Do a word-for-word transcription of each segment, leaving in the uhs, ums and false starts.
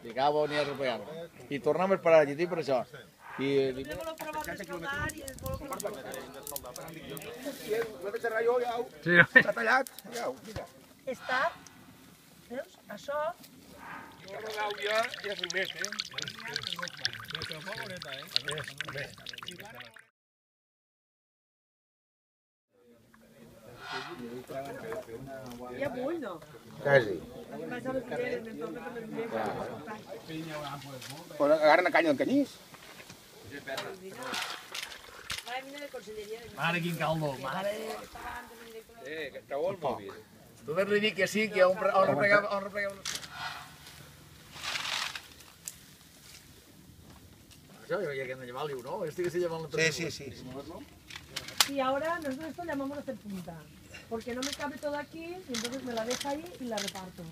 Llegava on hi ha replegant. I tornem a esperar allí per això. I dic... Le voleu provar d'escaldar i es voleu provar... L'he de xerrar jo, ja ho... Està tallat, ja ho, mira. Està... Veus? Això... Jo rodau ja, ja és més, eh? Ja vull, no? Quasi. Vaig a les ulleres, me'n torno per les ulleres. Però agarren a canya del canyís. Mare, quin caldo, mare! Eh, que està bo el mòbil. Tu ves-li dir que sí, que on replegava... Això, jo veia que en llevar-li o no, este que se llevan la Sí, sí, sí. Y ahora nosotros esto llamamos hacer punta, porque no me cabe todo aquí y entonces me la deja ahí y la reparto.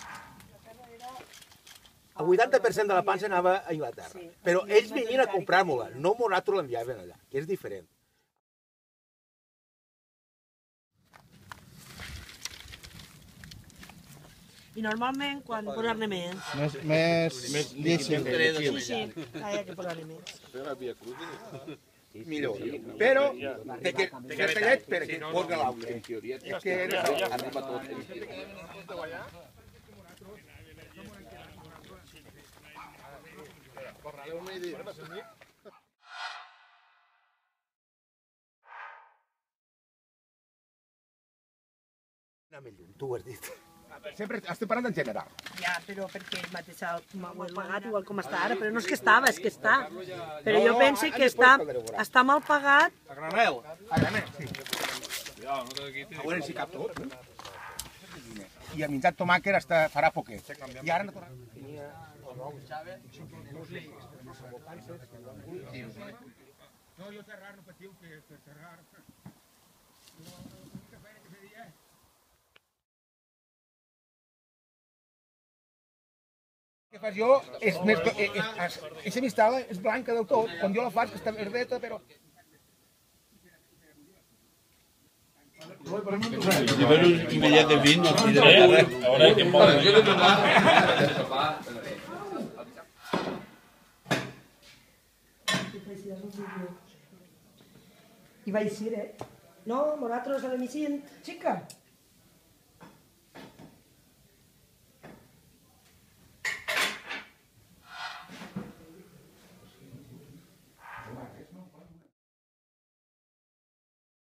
El vuitanta per cent de la pansa anava a Anglaterra, Sí. però ells venien a comprar-me-la, no nosaltres l'enviaven allà, que és diferent. I normalment quan posar-ne més? Més, més, més líquid. Sí, sí, hi ha que posar-ne més. Millor. Però, de que ser tallet perquè posa l'altre. És que arriba tot. Anar més lluny, tu ho has dit. Sempre estic parlant en general. Ja, però perquè el mateix m'ho he pagat igual com està ara, però no és que estava, és que està. Però jo penso que està, està mal pagat. A granel. A granel, sí. A veure si cap tot. I el menjat tomàquet hasta farà poquet. I ara no torna. No, jo xerrar no patiu, que xerrar... El que fas jo és més... Eixa mistala és blanca del tot, quan jo la faig que està verdeta, però... Si veus un bitllet de vint, no et diré. Ahora que I vaig dir, eh? No, nosaltres a l'hemicient, xica,